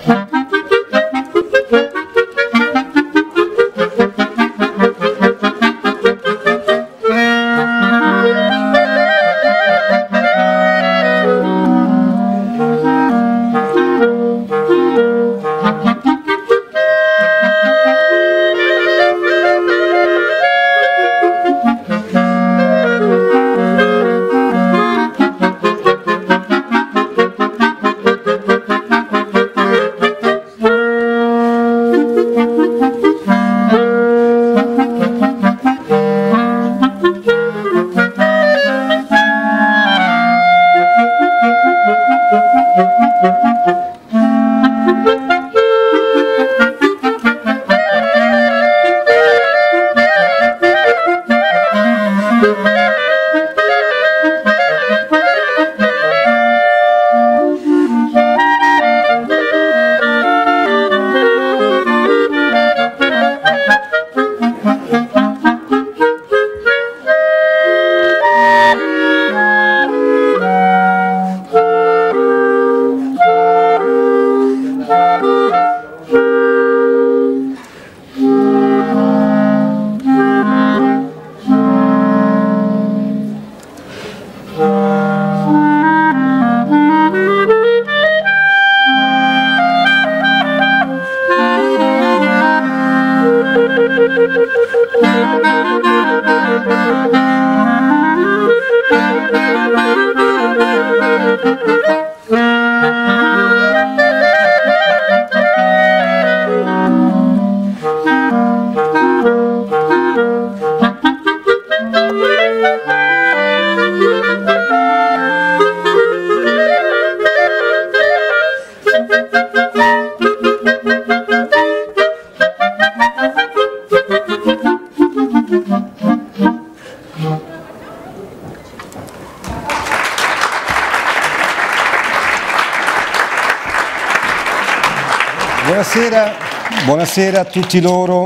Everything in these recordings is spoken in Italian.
Buonasera a tutti loro.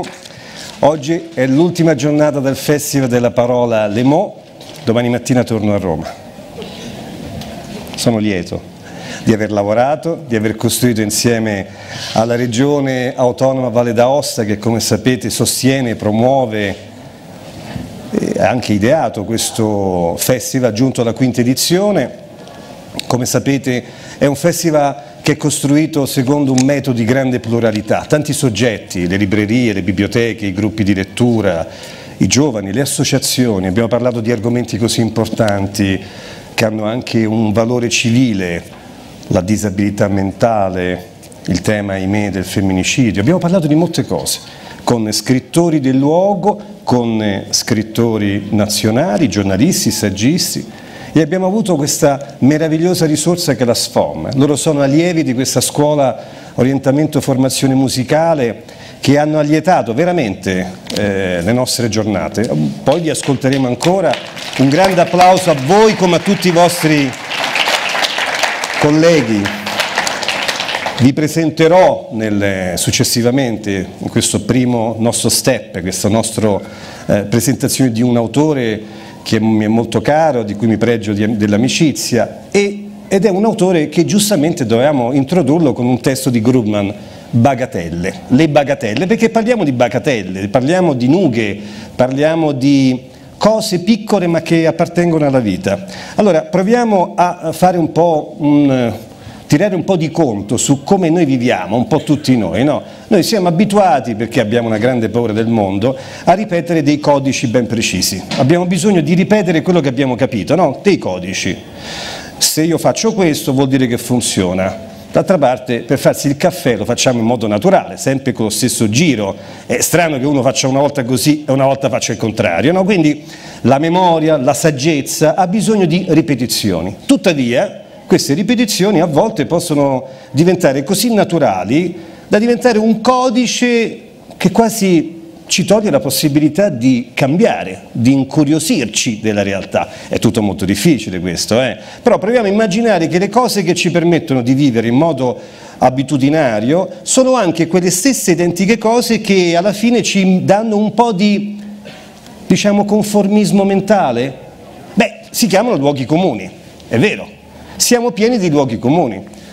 Oggi è l'ultima giornata del Festival della Parola Le Mots, domani mattina torno a Roma. Sono lieto di aver lavorato, di aver costruito insieme alla Regione Autonoma Valle d'Aosta, che come sapete sostiene, promuove e ha anche ideato questo festival giunto alla quinta edizione. Come sapete è un festival che è costruito secondo un metodo di grande pluralità, tanti soggetti, le librerie, le biblioteche, i gruppi di lettura, i giovani, le associazioni. Abbiamo parlato di argomenti così importanti che hanno anche un valore civile, la disabilità mentale, il tema, ahimè, del femminicidio. Abbiamo parlato di molte cose, con scrittori del luogo, con scrittori nazionali, giornalisti, saggisti, e abbiamo avuto questa meravigliosa risorsa che è la SFOM. Loro sono allievi di questa scuola orientamento e formazione musicale che hanno allietato veramente le nostre giornate. Poi li ascolteremo ancora. Un grande applauso a voi come a tutti i vostri colleghi. Vi presenterò successivamente in questo primo nostro step, questa nostra presentazione di un autore che mi è molto caro, di cui mi pregio dell'amicizia, ed è un autore che giustamente dovevamo introdurlo con un testo di Grudman, Bagatelle, le bagatelle, perché parliamo di bagatelle, parliamo di nughe, parliamo di cose piccole ma che appartengono alla vita. Allora proviamo a fare un po' tirare un po' di conto su come noi viviamo, un po' tutti noi, no? Noi siamo abituati, perché abbiamo una grande paura del mondo, a ripetere dei codici ben precisi. Abbiamo bisogno di ripetere quello che abbiamo capito, no? Dei codici. Se io faccio questo vuol dire che funziona. D'altra parte, per farsi il caffè lo facciamo in modo naturale, sempre con lo stesso giro. È strano che uno faccia una volta così e una volta faccia il contrario, no? Quindi la memoria, la saggezza ha bisogno di ripetizioni. Tuttavia, queste ripetizioni a volte possono diventare così naturali da diventare un codice che quasi ci toglie la possibilità di cambiare, di incuriosirci della realtà. È tutto molto difficile questo, però proviamo a immaginare che le cose che ci permettono di vivere in modo abitudinario sono anche quelle stesse identiche cose che alla fine ci danno un po' di, diciamo, conformismo mentale. Beh, si chiamano luoghi comuni, è vero. Siamo pieni di luoghi comuni.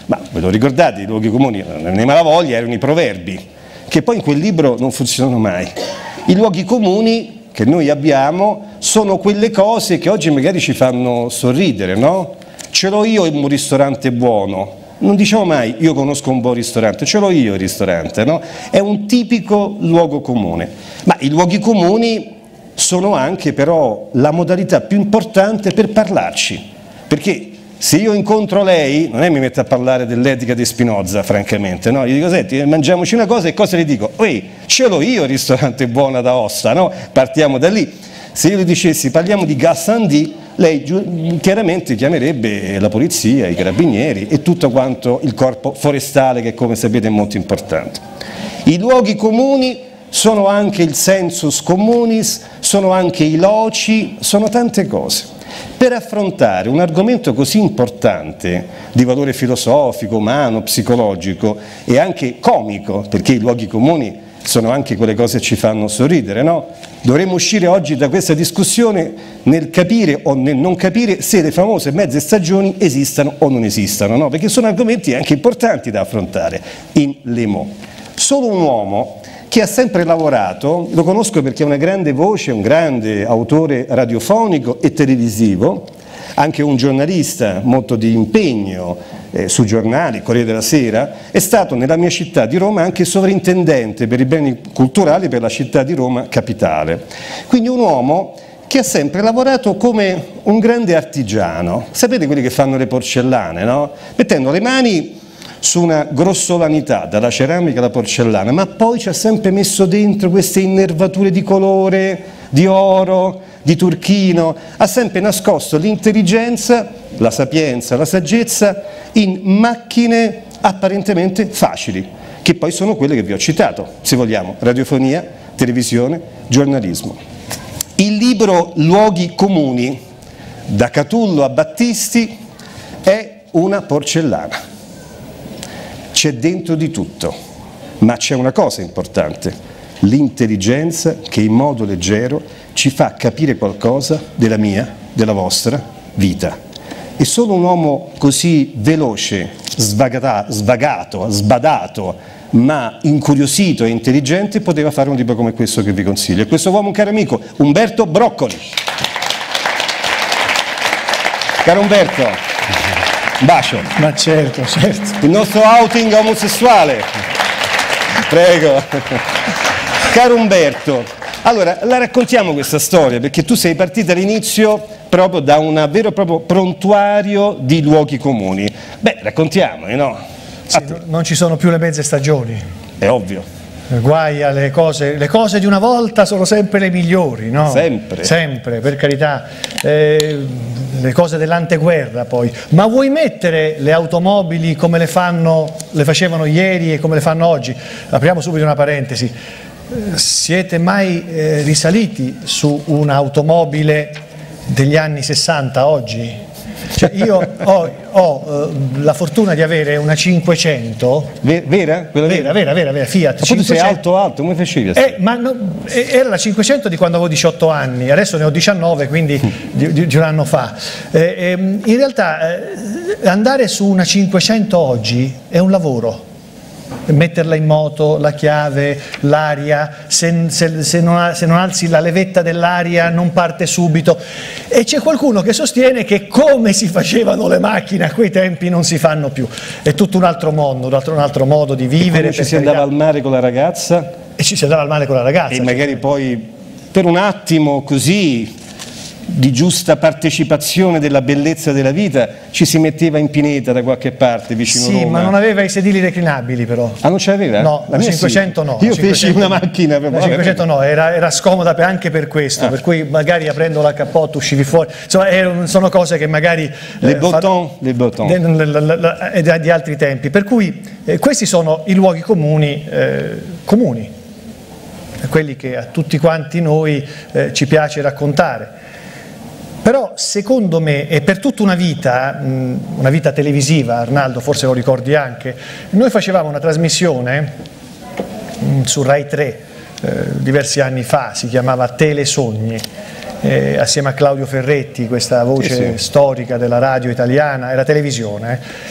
Ma ve lo ricordate, i luoghi comuni, ne malavoglia, erano i proverbi, che poi in quel libro non funzionano mai. I luoghi comuni che noi abbiamo sono quelle cose che oggi magari ci fanno sorridere, no? Ce l'ho io un ristorante buono, non diciamo mai io conosco un buon ristorante, ce l'ho io il ristorante, no? È un tipico luogo comune, ma i luoghi comuni sono anche però la modalità più importante per parlarci, perché se io incontro lei non è mi metto a parlare dell'etica di Spinoza, francamente, no? Gli dico, senti, mangiamoci una cosa, e cosa le dico? Ce l'ho io il ristorante buono ad Aosta, no? Partiamo da lì. Se io le dicessi parliamo di Gassendi, lei chiaramente chiamerebbe la polizia, i carabinieri e tutto quanto il corpo forestale, che come sapete è molto importante. I luoghi comuni sono anche il sensus communis, sono anche i loci, sono tante cose. Per affrontare un argomento così importante, di valore filosofico, umano, psicologico e anche comico, perché i luoghi comuni sono anche quelle cose che ci fanno sorridere, no? Dovremmo uscire oggi da questa discussione nel capire o nel non capire se le famose mezze stagioni esistano o non esistano, no? Perché sono argomenti anche importanti da affrontare in Lemo. Solo un uomo che ha sempre lavorato, lo conosco perché è una grande voce, un grande autore radiofonico e televisivo, anche un giornalista molto di impegno sui giornali, Corriere della Sera, è stato nella mia città di Roma anche sovrintendente per i beni culturali per la città di Roma capitale. Quindi un uomo che ha sempre lavorato come un grande artigiano, sapete quelli che fanno le porcellane, no? Mettendo le mani su una grossolanità, dalla ceramica alla porcellana, ma poi ci ha sempre messo dentro queste innervature di colore, di oro, di turchino, ha sempre nascosto l'intelligenza, la sapienza, la saggezza in macchine apparentemente facili, che poi sono quelle che vi ho citato, se vogliamo, radiofonia, televisione, giornalismo. Il libro Luoghi comuni, da Catullo a Battisti, è una porcellana. C'è dentro di tutto, ma c'è una cosa importante, l'intelligenza che in modo leggero ci fa capire qualcosa della mia, della vostra vita. E solo un uomo così veloce, svagato, sbadato, ma incuriosito e intelligente poteva fare un libro come questo che vi consiglio. E questo uomo, un caro amico, Umberto Broccoli. Caro Umberto, un bacio. Ma certo. Il nostro outing omosessuale. Prego. Caro Umberto, allora la raccontiamo questa storia, perché tu sei partita all'inizio proprio da un vero e proprio prontuario di luoghi comuni. Beh, raccontiamoli, no? Sì, non ci sono più le mezze stagioni. È ovvio. Guai alle cose, le cose di una volta sono sempre le migliori, no? Sempre. Sempre, per carità. Le cose dell'anteguerra poi. Ma vuoi mettere le automobili come le facevano ieri e come le fanno oggi? Apriamo subito una parentesi. Siete mai risaliti su un'automobile degli anni 60 oggi? Cioè io ho la fortuna di avere una 500 vera? Vera, Fiat. Ma tu sei alto, come facevi? Era la 500 di quando avevo 18 anni, adesso ne ho 19, quindi di un anno fa. In realtà andare su una 500 oggi è un lavoro. Metterla in moto, la chiave, l'aria, se non alzi la levetta dell'aria non parte subito, e c'è qualcuno che sostiene che come si facevano le macchine a quei tempi non si fanno più, è tutto un altro mondo, un altro modo di vivere. Ci si andava al mare con la ragazza e ci si andava al mare con la ragazza e magari poi per un attimo così di giusta partecipazione della bellezza della vita ci si metteva in pineta da qualche parte vicino Roma. Sì, ma non aveva i sedili reclinabili però. Ah, non ce l'aveva? No, la 500 sì. No. Io feci una macchina la 500 no, era scomoda anche per questo, per cui magari aprendo la cappotto uscivi fuori. Insomma, sono cose che magari le bottons di altri tempi. Per cui questi sono i luoghi comuni quelli che a tutti quanti noi ci piace raccontare. Però secondo me, e per tutta una vita televisiva, Arnaldo forse lo ricordi anche, noi facevamo una trasmissione su Rai 3 diversi anni fa, si chiamava Telesogni, assieme a Claudio Ferretti, questa voce storica della radio italiana, era televisione,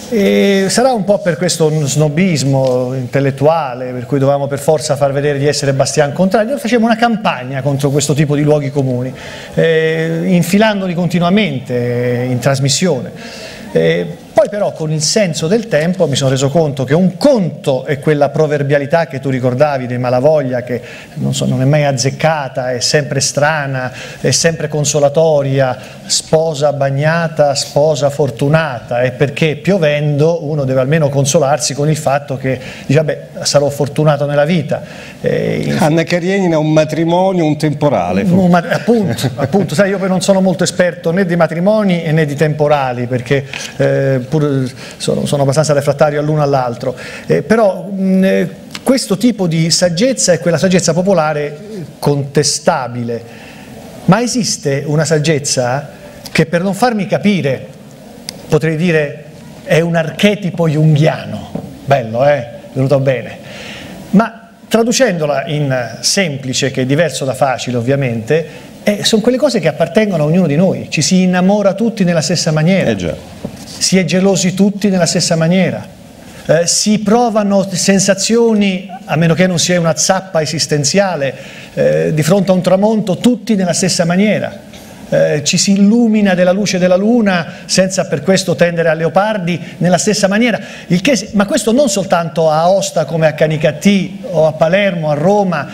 E sarà un po' per questo snobismo intellettuale, per cui dovevamo per forza far vedere di essere Bastian Contrario. Noi facevamo una campagna contro questo tipo di luoghi comuni, infilandoli continuamente in trasmissione. Poi però con il senso del tempo mi sono reso conto che un conto è quella proverbialità che tu ricordavi dei Malavoglia, che non è mai azzeccata, è sempre strana, è sempre consolatoria, sposa bagnata, sposa fortunata, e perché piovendo uno deve almeno consolarsi con il fatto che dice vabbè, sarò fortunato nella vita. Anna Karenina, un matrimonio, un temporale. Appunto, sai, io poi non sono molto esperto né di matrimoni né di temporali, perché pur sono abbastanza refrattario all'uno all'altro, però questo tipo di saggezza è quella saggezza popolare contestabile, ma esiste una saggezza che, per non farmi capire, potrei dire è un archetipo junghiano, bello, venuto bene, ma traducendola in semplice, che è diverso da facile ovviamente, sono quelle cose che appartengono a ognuno di noi, ci si innamora tutti nella stessa maniera. Già. Si è gelosi tutti nella stessa maniera, si provano sensazioni, a meno che non sia una zappa esistenziale, di fronte a un tramonto tutti nella stessa maniera, ci si illumina della luce della luna senza per questo tendere a leopardi nella stessa maniera, ma questo non soltanto a Aosta come a Canicattì o a Palermo, a Roma,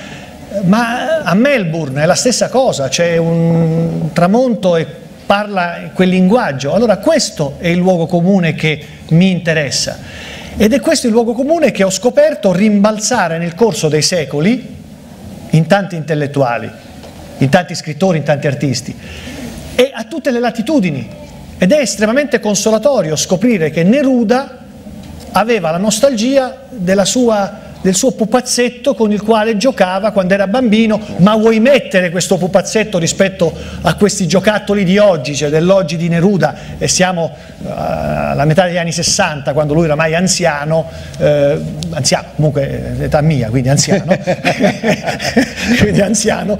ma a Melbourne è la stessa cosa, c'è un tramonto e parla quel linguaggio. Allora questo è il luogo comune che mi interessa, ed è questo il luogo comune che ho scoperto rimbalzare nel corso dei secoli in tanti intellettuali, in tanti scrittori, in tanti artisti, e a tutte le latitudini, ed è estremamente consolatorio scoprire che Neruda aveva la nostalgia del suo pupazzetto con il quale giocava quando era bambino. Ma vuoi mettere questo pupazzetto rispetto a questi giocattoli di oggi, cioè dell'oggi di Neruda, e siamo alla metà degli anni 60, quando lui era mai anziano, comunque età mia, quindi anziano, quindi anziano,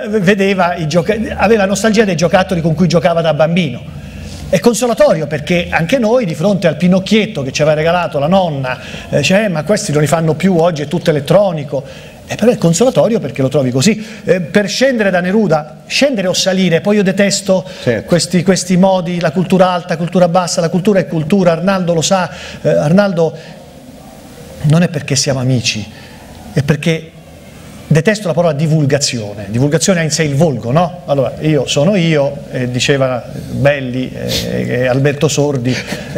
aveva nostalgia dei giocattoli con cui giocava da bambino. È consolatorio, perché anche noi di fronte al Pinocchietto che ci aveva regalato la nonna, ma questi non li fanno più, oggi è tutto elettronico, però è consolatorio perché lo trovi così. Per scendere da Neruda, scendere o salire, poi io detesto questi modi, la cultura alta, cultura bassa, la cultura è cultura, Arnaldo lo sa, Arnaldo non è perché siamo amici, è perché detesto la parola divulgazione. Divulgazione ha in sé il volgo, no? Allora, io sono io, diceva Belli e Alberto Sordi,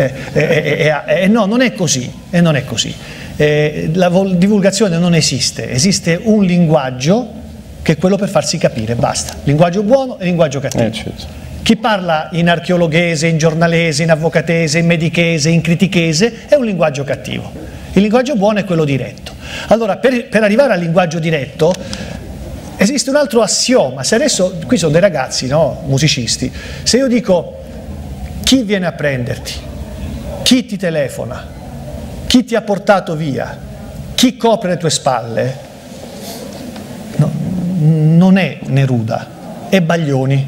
no, non è così, non è così. La divulgazione non esiste, esiste un linguaggio che è quello per farsi capire, basta. Linguaggio buono e linguaggio cattivo. Certo. Chi parla in archeologhese, in giornalese, in avvocatese, in medichese, in critichese è un linguaggio cattivo. Il linguaggio buono è quello diretto. Allora, per arrivare al linguaggio diretto esiste un altro assioma. Se adesso, qui sono dei ragazzi, no? Musicisti, se io dico chi viene a prenderti, chi ti telefona, chi ti ha portato via, chi copre le tue spalle, no, non è Neruda, è Baglioni.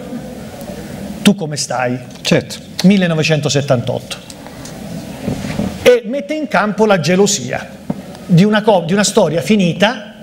Tu come stai? Certo. 1978. E mette in campo la gelosia di una storia finita,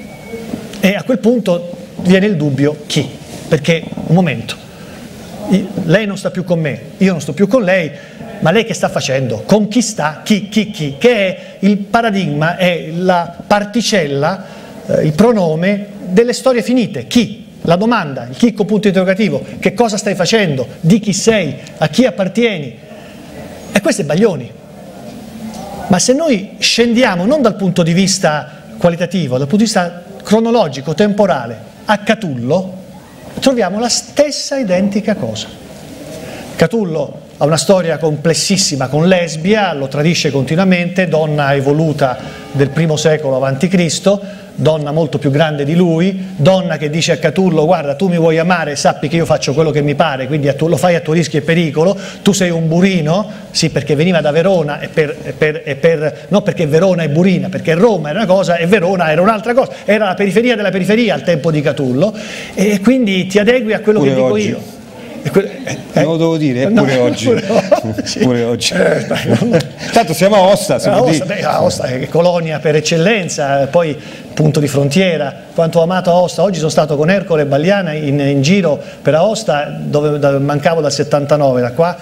e a quel punto viene il dubbio chi? Perché, un momento, lei non sta più con me, io non sto più con lei, ma lei che sta facendo? Con chi sta? Chi? Che è il paradigma, è la particella, il pronome delle storie finite. Chi? La domanda, il chicco punto interrogativo, che cosa stai facendo? Di chi sei? A chi appartieni? E questo è Baglioni. Ma se noi scendiamo non dal punto di vista qualitativo, dal punto di vista cronologico, temporale, a Catullo, troviamo la stessa identica cosa. Catullo ha una storia complessissima con Lesbia, lo tradisce continuamente, donna evoluta del I secolo a.C., donna molto più grande di lui, donna che dice a Catullo: guarda, tu mi vuoi amare, sappi che io faccio quello che mi pare, quindi lo fai a tuo rischio e pericolo, tu sei un burino, sì, perché veniva da Verona, non perché Verona è burina, perché Roma era una cosa e Verona era un'altra cosa, era la periferia della periferia al tempo di Catullo, e quindi ti adegui a quello che dico io. Non lo devo dire, pure oggi. Pure oggi. Tanto siamo a Aosta, Aosta è colonia per eccellenza, poi punto di frontiera. Quanto ho amato Aosta, oggi sono stato con Ercole e Bagliana in giro per Aosta, dove mancavo dal 79 da qua,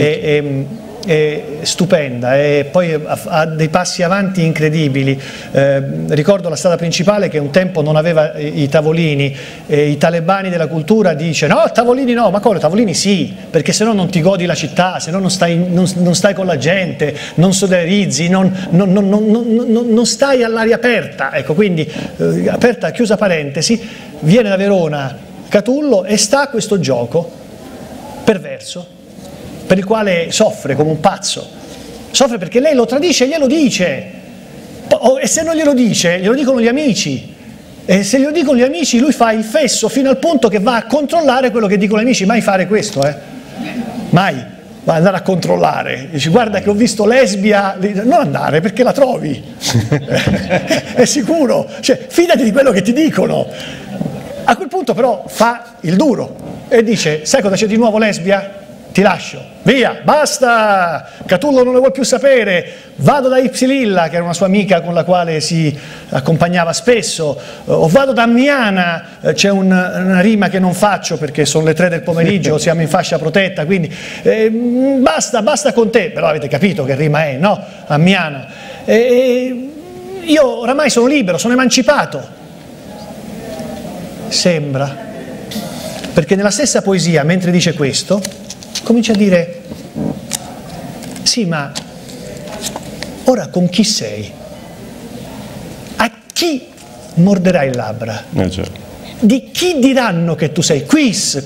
è stupenda, e poi ha dei passi avanti incredibili. Ricordo la strada principale che un tempo non aveva i tavolini, i talebani della cultura dice no, tavolini no, ma come tavolini sì, perché se no non ti godi la città, se no non stai con la gente, non soderizzi, non stai all'aria aperta. Ecco, quindi aperta, chiusa parentesi, viene da Verona Catullo e sta a questo gioco perverso, per il quale soffre come un pazzo, soffre perché lei lo tradisce e glielo dice, e se non glielo dice, glielo dicono gli amici, e se glielo dicono gli amici lui fa il fesso fino al punto che va a controllare quello che dicono gli amici. Mai fare questo, mai, va ad andare a controllare, dici guarda che ho visto lesbia, non andare perché la trovi, è sicuro, cioè fidati di quello che ti dicono. A quel punto però fa il duro e dice sai cosa c'è di nuovo, lesbia? Ti lascio, via, basta, Catullo non ne vuoi più sapere, vado da Ipsililla, che era una sua amica con la quale si accompagnava spesso, o vado da Miana, c'è una rima che non faccio perché sono le 3 del pomeriggio, siamo in fascia protetta, quindi basta con te, però avete capito che rima è, no? A Miana. Io oramai sono libero, sono emancipato, sembra, perché nella stessa poesia, mentre dice questo, comincia a dire sì, ma ora con chi sei? A chi morderai le labbra? Di chi diranno che tu sei? Quiz.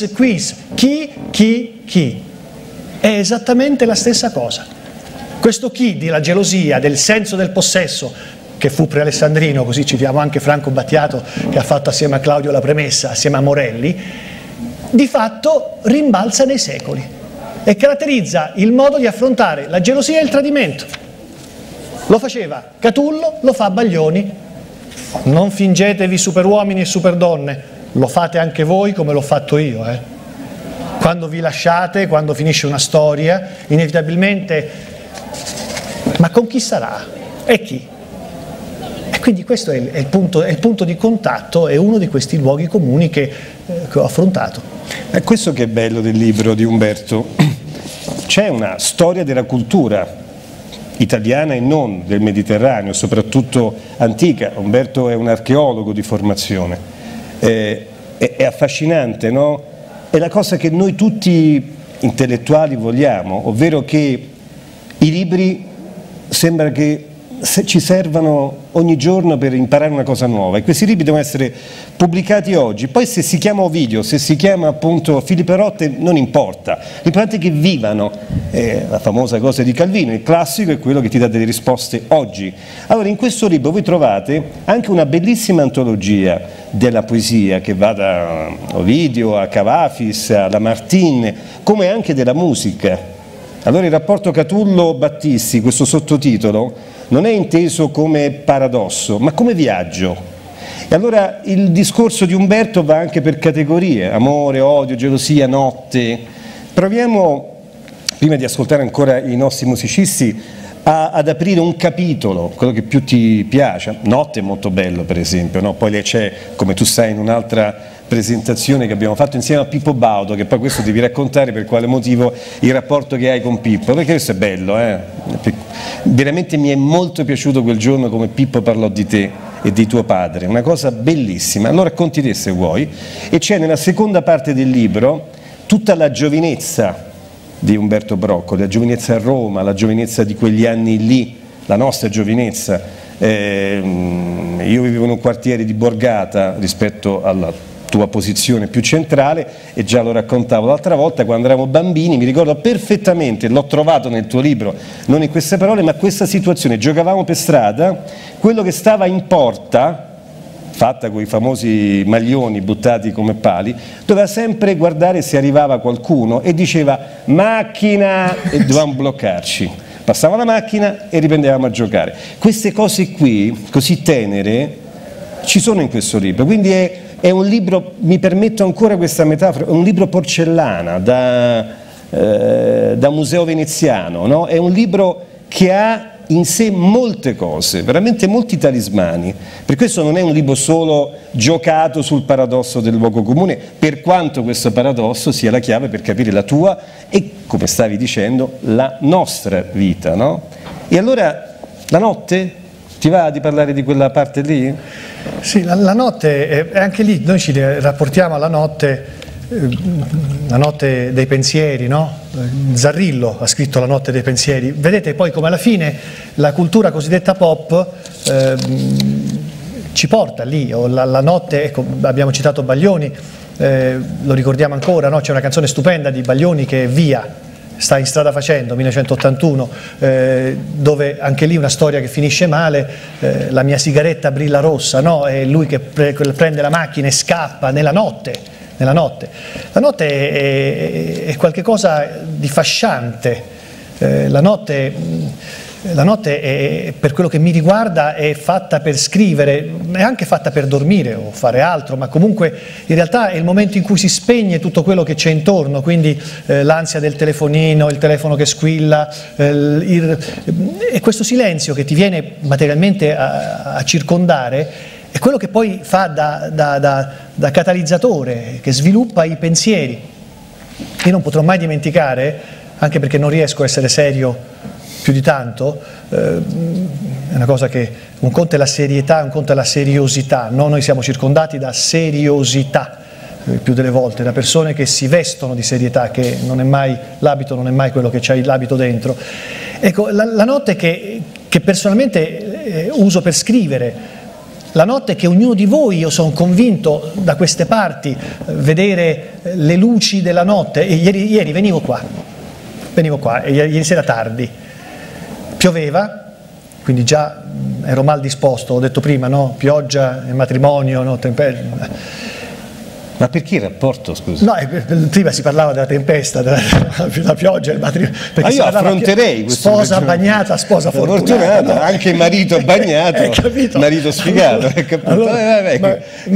Chi? È esattamente la stessa cosa. Questo chi della gelosia, del senso del possesso, che fu pre-alessandrino, così citiamo anche Franco Battiato che ha fatto assieme a Claudio la premessa, assieme a Morelli, di fatto rimbalza nei secoli e caratterizza il modo di affrontare la gelosia e il tradimento. Lo faceva Catullo, lo fa Baglioni. Non fingetevi superuomini e superdonne, lo fate anche voi come l'ho fatto io. Quando vi lasciate, quando finisce una storia, inevitabilmente, ma con chi sarà? E chi? E quindi questo è il punto di contatto, è uno di questi luoghi comuni che ho affrontato. È questo che è bello del libro di Umberto, c'è una storia della cultura italiana e non del Mediterraneo, soprattutto antica. Umberto è un archeologo di formazione, è affascinante, no? È la cosa che noi tutti intellettuali vogliamo, ovvero che i libri sembra che ci servano ogni giorno per imparare una cosa nuova, e questi libri devono essere pubblicati oggi. Poi se si chiama Ovidio, se si chiama appunto Filippo Rotte, non importa, l'importante è che vivano. La famosa cosa di Calvino, il classico è quello che ti dà delle risposte oggi. Allora in questo libro voi trovate anche una bellissima antologia della poesia che va da Ovidio a Cavafis a Lamartine, come anche della musica. Allora il rapporto Catullo-Battisti, questo sottotitolo, non è inteso come paradosso, ma come viaggio. E allora il discorso di Umberto va anche per categorie: amore, odio, gelosia, notte. Proviamo, prima di ascoltare ancora i nostri musicisti, ad aprire un capitolo, quello che più ti piace. Notte è molto bello, per esempio, no? Poi lei c'è, come tu sai, in un'altra presentazione che abbiamo fatto insieme a Pippo Baudo, che poi questo devi raccontare per quale motivo il rapporto che hai con Pippo, perché questo è bello, veramente mi è molto piaciuto quel giorno come Pippo parlò di te e di tuo padre, una cosa bellissima. Allora racconti te se vuoi. E c'è nella seconda parte del libro tutta la giovinezza di Umberto Broccoli, la giovinezza a Roma, la giovinezza di quegli anni lì, la nostra giovinezza. Io vivevo in un quartiere di Borgata rispetto alla tua posizione più centrale, e già lo raccontavo l'altra volta, quando eravamo bambini, mi ricordo perfettamente, l'ho trovato nel tuo libro, non in queste parole, ma questa situazione: giocavamo per strada, quello che stava in porta, fatta con i famosi maglioni buttati come pali, doveva sempre guardare se arrivava qualcuno e diceva macchina, e dovevamo bloccarci. Passava la macchina e riprendevamo a giocare. Queste cose qui, così tenere, ci sono in questo libro, quindi è un libro, mi permetto ancora questa metafora, è un libro porcellana da museo veneziano, no? È un libro che ha in sé molte cose, veramente molti talismani. Per questo non è un libro solo giocato sul paradosso del luogo comune, per quanto questo paradosso sia la chiave per capire la tua e, come stavi dicendo, la nostra vita, no? E allora la notte? Ti va di parlare di quella parte lì? Sì, la notte, anche lì noi ci rapportiamo alla notte, la notte dei pensieri, no? Zarrillo ha scritto La notte dei pensieri. Vedete poi come alla fine la cultura cosiddetta pop ci porta lì, o la notte, ecco, abbiamo citato Baglioni, lo ricordiamo ancora, no? C'è una canzone stupenda di Baglioni che è Via, sta in strada facendo, 1981, dove anche lì una storia che finisce male, la mia sigaretta brilla rossa, no? È lui che prende la macchina e scappa nella notte. La notte è qualcosa di fasciante, la notte è, per quello che mi riguarda, è fatta per scrivere, è anche fatta per dormire o fare altro, ma comunque in realtà è il momento in cui si spegne tutto quello che c'è intorno, quindi l'ansia del telefonino, il telefono che squilla, e questo silenzio che ti viene materialmente a circondare è quello che poi fa da catalizzatore, che sviluppa i pensieri. Io non potrò mai dimenticare, anche perché non riesco a essere serio più di tanto, è una cosa che un conto è la serietà, un conto è la seriosità, no? Noi siamo circondati da seriosità, più delle volte, da persone che si vestono di serietà, che non è mai, l'abito non è mai quello che c'hai l'abito dentro. Ecco, la notte che personalmente uso per scrivere, la notte che ognuno di voi, io sono convinto da queste parti, vedere le luci della notte, e ieri venivo qua, ieri sera tardi, pioveva, quindi già ero mal disposto, ho detto prima, no? Pioggia, matrimonio, no? Ma perché il rapporto, scusa? No, prima si parlava della tempesta, della pioggia, il matrimonio. Ma io affronterei questo. Sposa bagnata, sposa fortunata. No? Anche il marito bagnato, marito sfigato. Allora,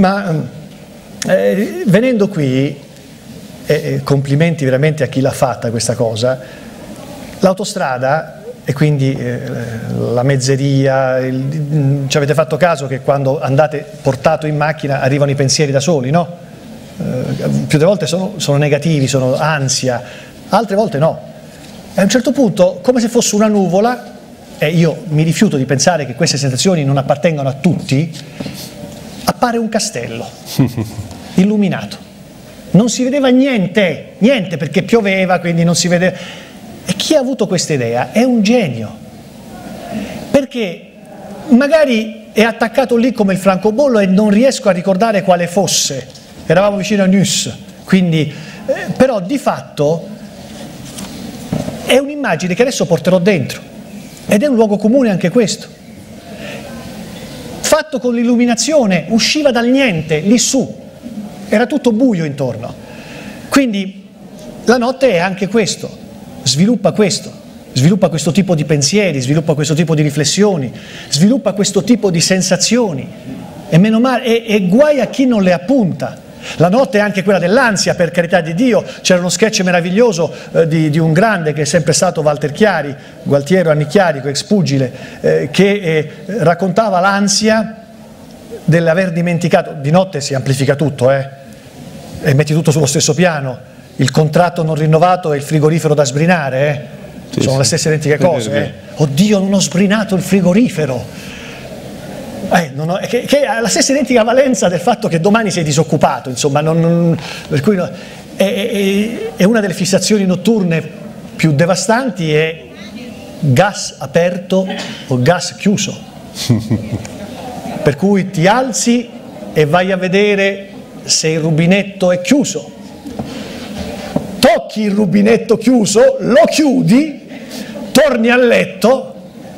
venendo qui, complimenti veramente a chi l'ha fatta questa cosa, l'autostrada e quindi la mezzeria, ci avete fatto caso che quando andate portato in macchina arrivano i pensieri da soli, no? Più delle volte sono negativi, sono ansia, altre volte no. E a un certo punto, come se fosse una nuvola, e io mi rifiuto di pensare che queste sensazioni non appartengano a tutti, appare un castello illuminato. Non si vedeva niente perché pioveva, quindi non si vedeva. E chi ha avuto questa idea è un genio, perché magari è attaccato lì come il francobollo e non riesco a ricordare quale fosse. Eravamo vicino a Nus, quindi, però di fatto è un'immagine che adesso porterò dentro, ed è un luogo comune anche questo. Fatto con l'illuminazione, usciva dal niente, lì su, era tutto buio intorno. Quindi la notte è anche questo, sviluppa questo tipo di pensieri, sviluppa questo tipo di riflessioni, sviluppa questo tipo di sensazioni, e meno male, e guai a chi non le appunta. La notte è anche quella dell'ansia, per carità di Dio. C'era uno sketch meraviglioso di un grande che è sempre stato Walter Chiari, Gualtiero Annicchiarico, ex pugile, che raccontava l'ansia dell'aver dimenticato. Di notte si amplifica tutto, e metti tutto sullo stesso piano, il contratto non rinnovato e il frigorifero da sbrinare, sì, sono le stesse identiche cose. Oddio, non ho sbrinato il frigorifero. Che ha la stessa identica valenza del fatto che domani sei disoccupato, insomma, per cui è una delle fissazioni notturne più devastanti, è gas aperto o gas chiuso, per cui ti alzi e vai a vedere se il rubinetto è chiuso, tocchi il rubinetto chiuso, lo chiudi, torni a letto,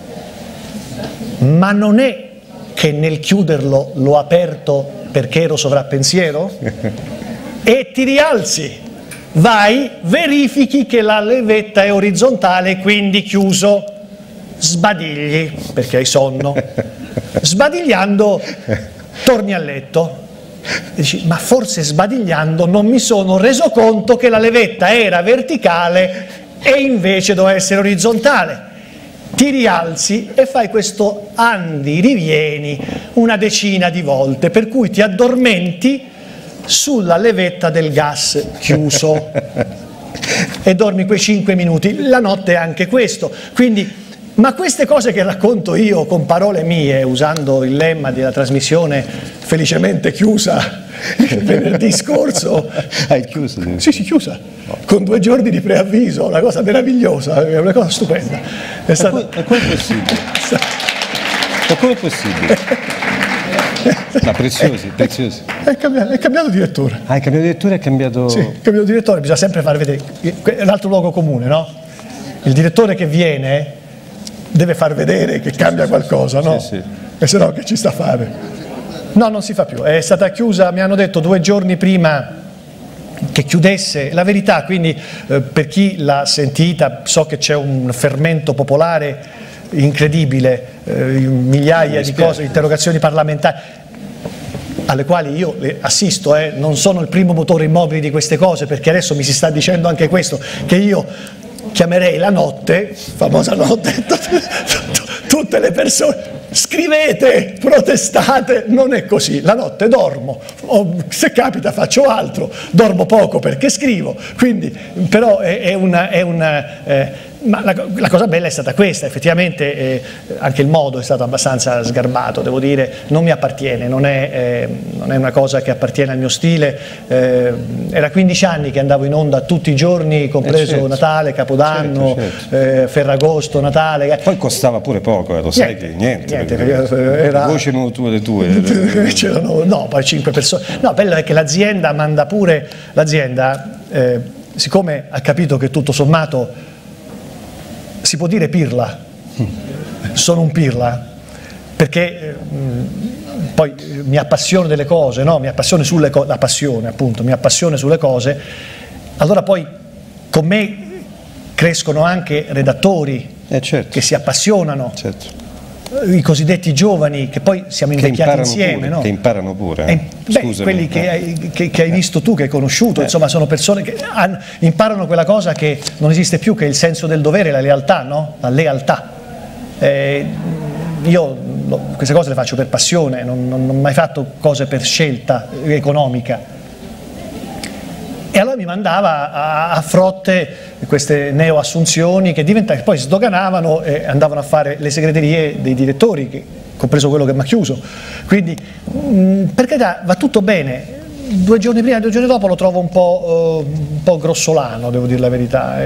ma non è che nel chiuderlo l'ho aperto perché ero sovrappensiero, e ti rialzi, vai, verifichi che la levetta è orizzontale, quindi chiuso, sbadigli perché hai sonno, sbadigliando torni a letto e dici, ma forse sbadigliando non mi sono reso conto che la levetta era verticale e invece doveva essere orizzontale. Ti rialzi e fai questo andi, rivieni una decina di volte, per cui ti addormenti sulla levetta del gas chiuso e dormi quei 5 minuti. La notte è anche questo. Quindi, ma queste cose che racconto io con parole mie, usando il lemma della trasmissione felicemente chiusa il venerdì scorso. Hai chiuso? Sì, chiusa, con 2 giorni di preavviso, una cosa meravigliosa, è una cosa stupenda. È come è possibile? Ma come è possibile? Ma preziosi. È cambiato direttore. Ah, è cambiato direttore, è cambiato... Sì, è cambiato direttore, bisogna sempre far vedere. È l'altro luogo comune, no? Il direttore che viene deve far vedere che cambia qualcosa, no? Sì. E se no che ci sta a fare? No, non si fa più, è stata chiusa, mi hanno detto 2 giorni prima che chiudesse. La verità, quindi per chi l'ha sentita, so che c'è un fermento popolare incredibile, migliaia di cose, interrogazioni parlamentari alle quali io assisto, non sono il primo motore immobile di queste cose, perché adesso mi si sta dicendo anche questo, che io chiamerei la notte, famosa notte, tutte le persone, scrivete, protestate, non è così, la notte dormo, se capita faccio altro, dormo poco perché scrivo, quindi però ma la cosa bella è stata questa, effettivamente anche il modo è stato abbastanza sgarbato, devo dire, non mi appartiene, non è una cosa che appartiene al mio stile, era 15 anni che andavo in onda tutti i giorni, compreso certo. Natale, Capodanno, certo. Ferragosto, Natale. Poi costava pure poco, lo sai che niente era... voci erano le tue. C'erano, no, poi 5 persone. No, bello è che l'azienda manda pure, siccome ha capito che tutto sommato si può dire pirla, sono un pirla, perché poi mi appassiono delle cose, no? Mi appassiono sulle cose, la passione appunto, mi appassiono sulle cose, allora poi con me crescono anche redattori certo. che si appassionano, certo. I cosiddetti giovani che poi siamo invecchiati insieme, pure, no? Che imparano pure. Quelli che hai visto tu, che hai conosciuto, insomma sono persone che imparano quella cosa che non esiste più, che è il senso del dovere, la lealtà, no? La lealtà. Io queste cose le faccio per passione, non ho mai fatto cose per scelta economica. E allora mi mandava a frotte queste neo-assunzioni che poi sdoganavano e andavano a fare le segreterie dei direttori, compreso quello che mi ha chiuso. Quindi, per carità, va tutto bene. 2 giorni prima e 2 giorni dopo lo trovo un po' grossolano, devo dire la verità.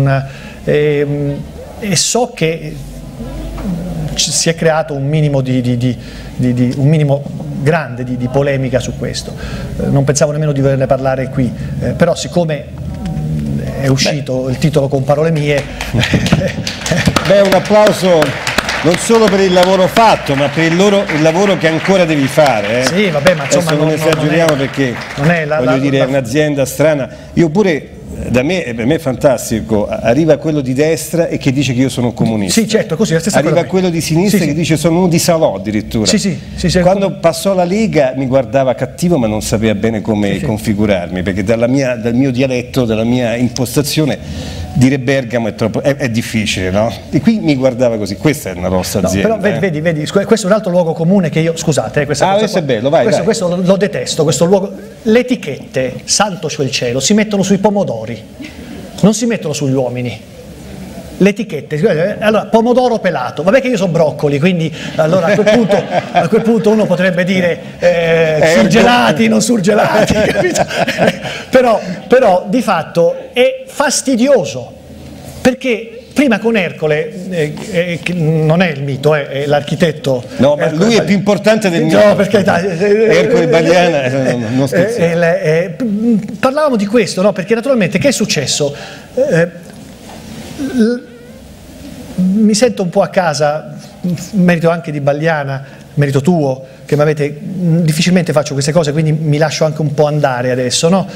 E so che si è creato un minimo un minimo grande di polemica su questo. Non pensavo nemmeno di volerne parlare qui, però siccome è uscito il titolo con parole mie. Un applauso non solo per il lavoro fatto, ma per il lavoro che ancora devi fare. Sì, vabbè, ma insomma non esageriamo, perché voglio dire, è un'azienda strana. Io pure, per me è fantastico, arriva quello di destra e che dice che io sono un comunista. Sì, certo, così, la stessa arriva quello di sinistra che dice sono uno di Salò addirittura. Sì, quando passò la Lega mi guardava cattivo, ma non sapeva bene come configurarmi, perché dal mio dialetto, dalla mia impostazione, dire Bergamo è difficile, no? E qui mi guardava così, questa è una nostra azienda. Però vedi, questo è un altro luogo comune che io, scusate, questo è bello, vai. Questo lo detesto, questo luogo. Le etichette, santo ciel cielo, si mettono sui pomodori, non si mettono sugli uomini. Le etichette, allora pomodoro pelato, vabbè che io sono broccoli, quindi allora a quel punto uno potrebbe dire surgelati, non surgelati, capito? però di fatto è fastidioso, perché prima con Ercole, che non è il mito, è l'architetto. No, ma lui è più importante del mito. No, perché Ercole Bagliana, non scherziamo. Parlavamo di questo, no? Perché naturalmente che è successo? Mi sento un po' a casa, merito anche di Bagliana, merito tuo, che mi avete, difficilmente faccio queste cose, quindi mi lascio anche un po' andare adesso, no?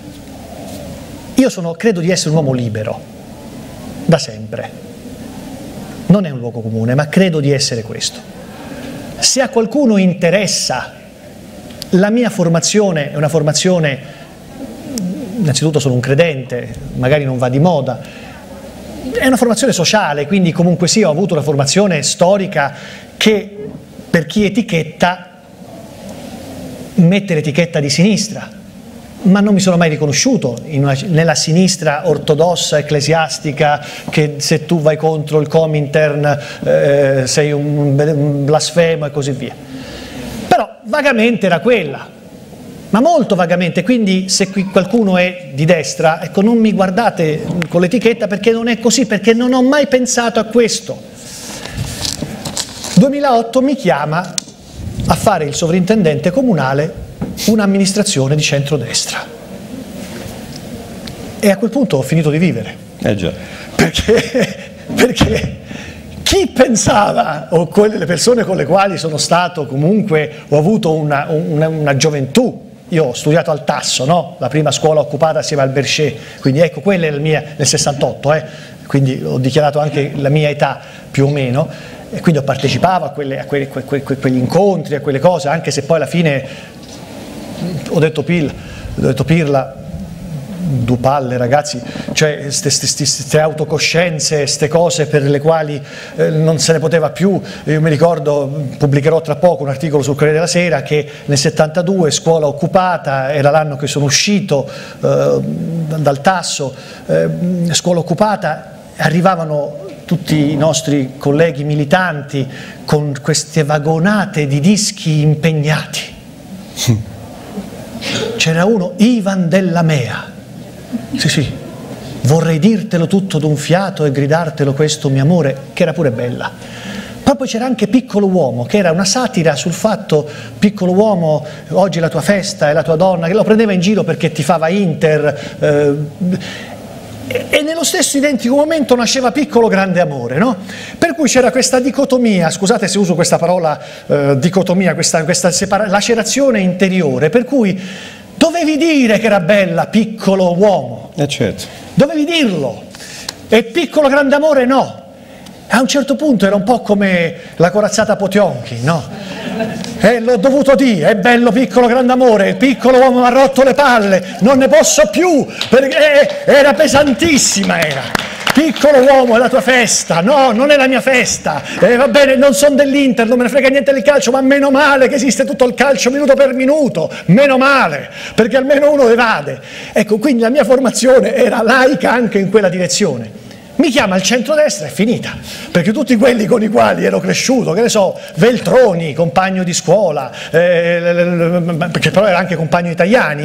Io credo di essere un uomo libero, da sempre. Non è un luogo comune, ma credo di essere questo. Se a qualcuno interessa La mia formazione è una formazione, innanzitutto sono un credente, magari non va di moda, è una formazione sociale, quindi comunque sì, ho avuto una formazione storica che per chi etichetta mette l'etichetta di sinistra, ma non mi sono mai riconosciuto nella sinistra ortodossa, ecclesiastica, che se tu vai contro il Comintern sei un blasfemo e così via. Però vagamente era quella, ma molto vagamente, quindi se qui qualcuno è di destra, ecco, non mi guardate con l'etichetta perché non è così, perché non ho mai pensato a questo. 2008 mi chiama a fare il sovrintendente comunale un'amministrazione di centrodestra e a quel punto ho finito di vivere. Già. Perché chi pensava, o le persone con le quali sono stato comunque, ho avuto una gioventù, io ho studiato al Tasso, no? La prima scuola occupata assieme al Berchet, quindi ecco, quella è la mia, nel 68, quindi ho dichiarato anche la mia età più o meno, e quindi ho partecipato a quegli incontri, a quelle cose, anche se poi alla fine ho detto pirla, due palle ragazzi, cioè queste autocoscienze, queste cose per le quali non se ne poteva più. Io mi ricordo, pubblicherò tra poco un articolo sul Corriere della Sera, che nel 72 scuola occupata, era l'anno che sono uscito dal Tasso, scuola occupata, arrivavano tutti i nostri colleghi militanti con queste vagonate di dischi impegnati. C'era uno, Ivan della Mea, sì, vorrei dirtelo tutto d'un fiato e gridartelo questo mio amore, che era pure bella. Poi c'era anche Piccolo Uomo, che era una satira sul fatto, piccolo uomo, oggi la tua festa è la tua donna, che lo prendeva in giro perché tifava Inter, e nello stesso identico momento nasceva Piccolo Grande Amore, no? Per cui c'era questa dicotomia, scusate se uso questa parola dicotomia, questa lacerazione interiore, per cui dovevi dire che era bella Piccolo Uomo, Certo. dovevi dirlo, e Piccolo Grande Amore no. A un certo punto era un po' come la corazzata Potionkin, no? L'ho dovuto dire, è bello Piccolo Grande Amore, il piccolo uomo mi ha rotto le palle, non ne posso più, perché era pesantissima, era. Piccolo uomo, è la tua festa, no, non è la mia festa, va bene, non sono dell'Inter, non me ne frega niente del calcio, ma meno male che esiste tutto il calcio minuto per minuto, meno male, perché almeno uno evade. Ecco, quindi la mia formazione era laica anche in quella direzione. Mi chiama il centrodestra, è finita, perché tutti quelli con i quali ero cresciuto, che ne so, Veltroni, compagno di scuola, perché però era anche compagno italiani,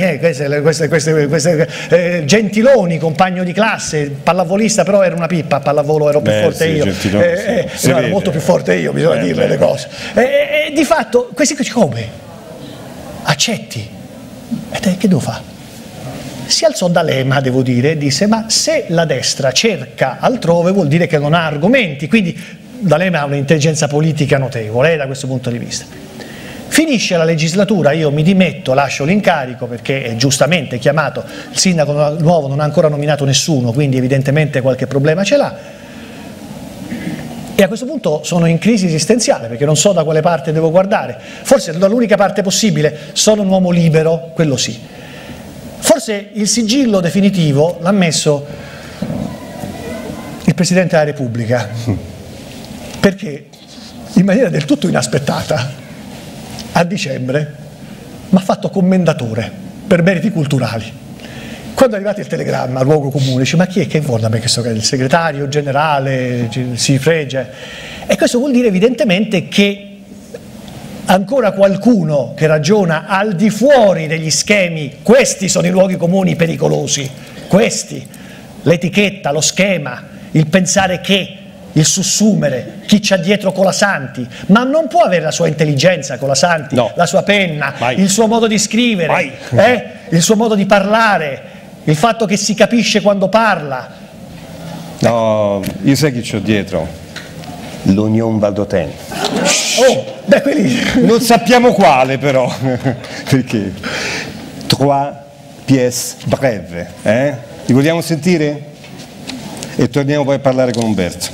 Gentiloni, compagno di classe, pallavolista, però era una pippa, a pallavolo ero più forte io, no, ero molto più forte io, bisogna dirle le cose. Di fatto, questi come? Accetti? Che devo fare? Si alzò D'Alema, devo dire, e disse: ma se la destra cerca altrove vuol dire che non ha argomenti, quindi D'Alema ha un'intelligenza politica notevole da questo punto di vista. Finisce la legislatura, io mi dimetto, lascio l'incarico perché è giustamente chiamato, il sindaco nuovo non ha ancora nominato nessuno, quindi evidentemente qualche problema ce l'ha, e a questo punto sono in crisi esistenziale perché non so da quale parte devo guardare. Forse dall'unica parte possibile, sono un uomo libero, quello sì. Forse il sigillo definitivo l'ha messo il Presidente della Repubblica, perché in maniera del tutto inaspettata a dicembre mi ha fatto commendatore per meriti culturali. Quando è arrivato il telegramma, luogo comune, dice: ma chi è che vuole da me che so che è il segretario generale, si fregia? E questo vuol dire evidentemente che ancora qualcuno che ragiona al di fuori degli schemi, questi sono i luoghi comuni pericolosi, questi, l'etichetta, lo schema, il pensare che, il sussumere, chi c'ha dietro Colasanti, ma non può avere la sua intelligenza Colasanti, no, la sua penna, mai, il suo modo di scrivere, il suo modo di parlare, il fatto che si capisce quando parla. No, io sai chi c'ho dietro? L'Union Valdôtaine. Oh, beh, quelli... Non sappiamo quale però, perché trois pièces breve, li vogliamo sentire? E torniamo poi a parlare con Umberto.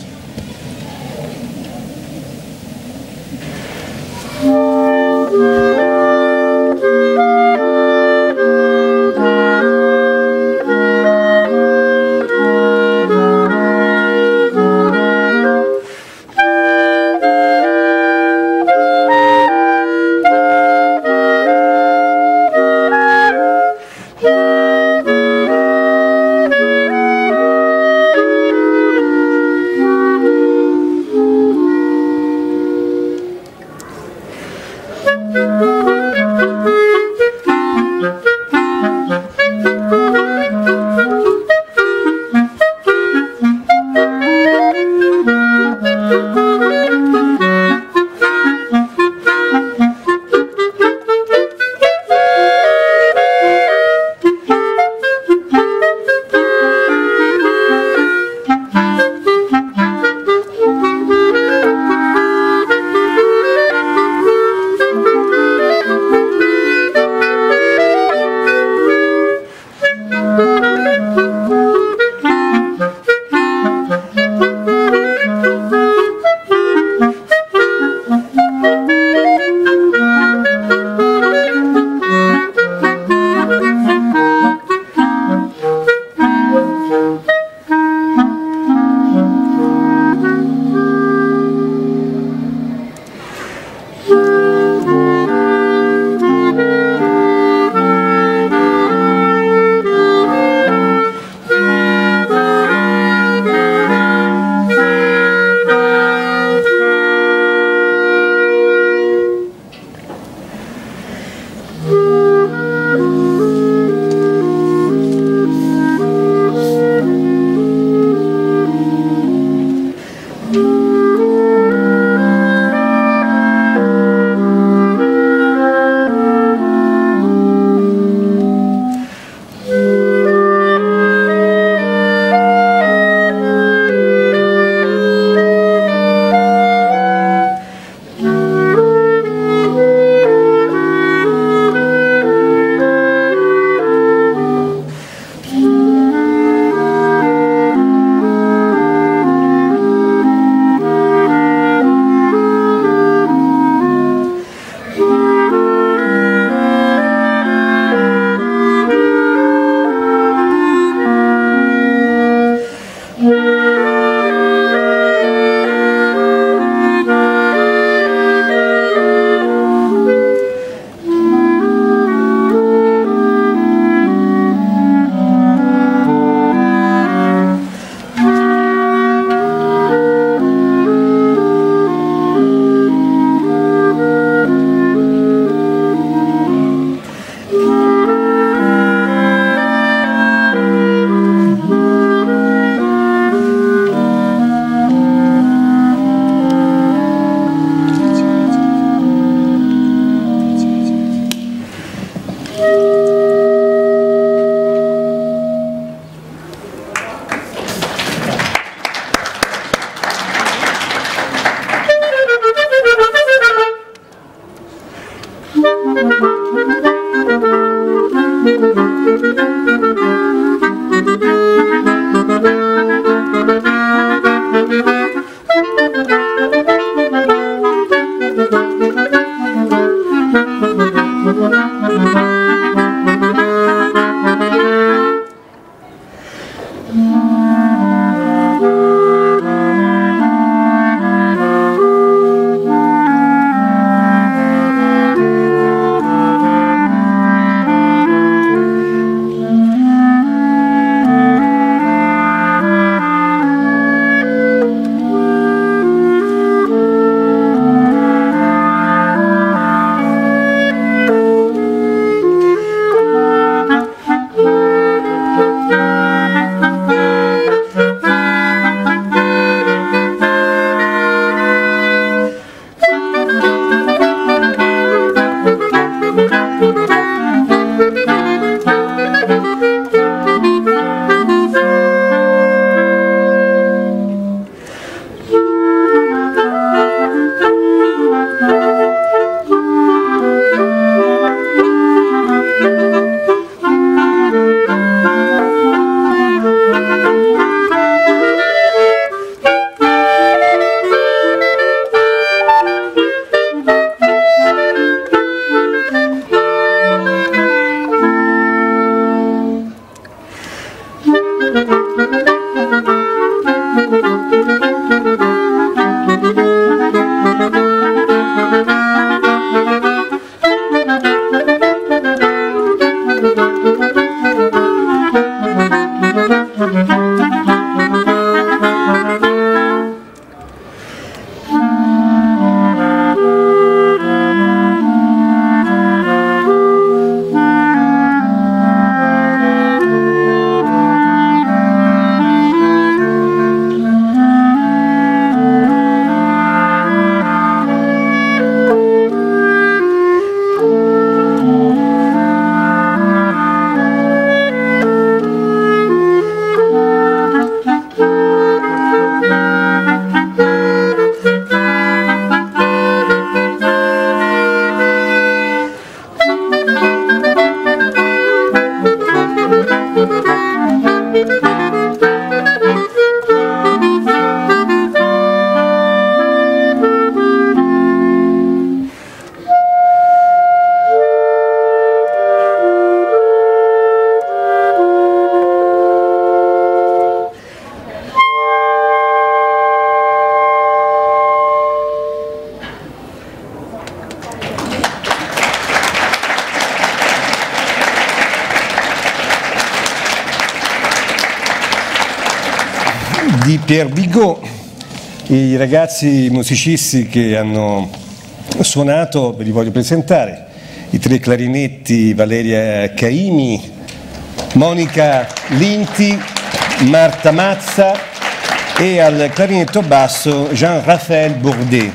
Pierre Bigot, i ragazzi musicisti che hanno suonato, ve li voglio presentare, i 3 clarinetti Valeria Caimi, Monica Linti, Marta Mazza e al clarinetto basso Jean-Raphaël Bourdet.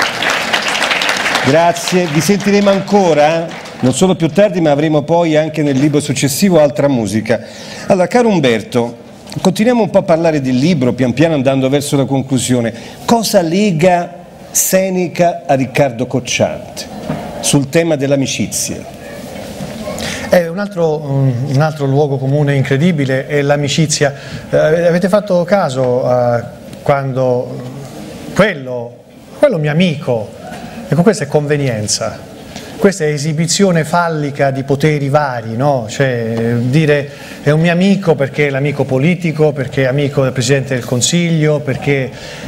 Grazie, vi sentiremo ancora, non solo più tardi, ma avremo poi anche nel libro successivo altra musica. Allora, caro Umberto, continuiamo un po' a parlare del libro, pian piano andando verso la conclusione. Cosa lega Seneca a Riccardo Cocciante sul tema dell'amicizia? Un altro luogo comune incredibile è l'amicizia. Avete fatto caso quando quello mio amico, ecco, questa è convenienza, questa è esibizione fallica di poteri vari, no? Cioè, dire è un mio amico perché è l'amico politico, perché è amico del Presidente del Consiglio, perché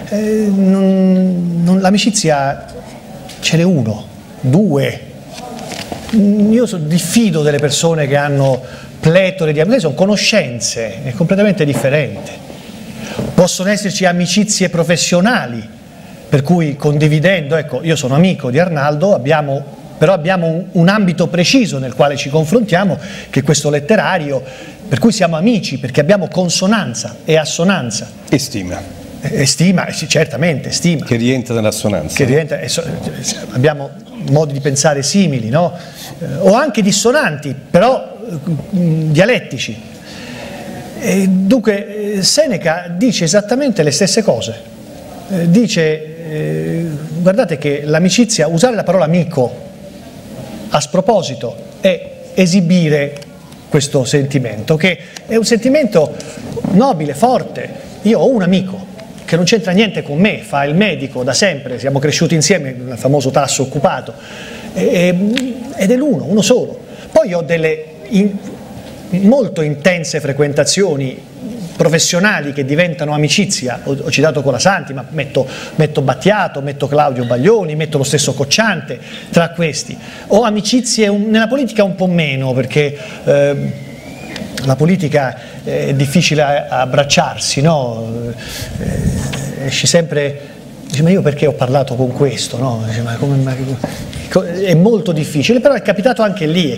l'amicizia ce n'è uno, 2. Io diffido delle persone che hanno pletore di amici, sono conoscenze, è completamente differente. Possono esserci amicizie professionali, per cui condividendo, ecco, io sono amico di Arnaldo, però abbiamo un ambito preciso nel quale ci confrontiamo, che è questo letterario, per cui siamo amici, perché abbiamo consonanza e assonanza. E stima. Stima, sì, certamente, stima. Che rientra nell'assonanza. Che rientra, abbiamo modi di pensare simili, no? O anche dissonanti, però dialettici. E dunque Seneca dice esattamente le stesse cose. Guardate che l'amicizia, usare la parola amico a sproposito è esibire questo sentimento, che è un sentimento nobile, forte. Io ho un amico che non c'entra niente con me, fa il medico da sempre, siamo cresciuti insieme, il famoso tasso occupato, ed è uno solo. Poi ho delle molto intense frequentazioni professionali che diventano amicizia, ho citato Colasanti, ma metto Battiato, metto Claudio Baglioni, metto lo stesso Cocciante tra questi. Ho amicizie nella politica un po' meno, perché la politica è difficile abbracciarsi, no? Esci sempre, dice, ma io perché ho parlato con questo, no? Dice, è molto difficile, però è capitato anche lì,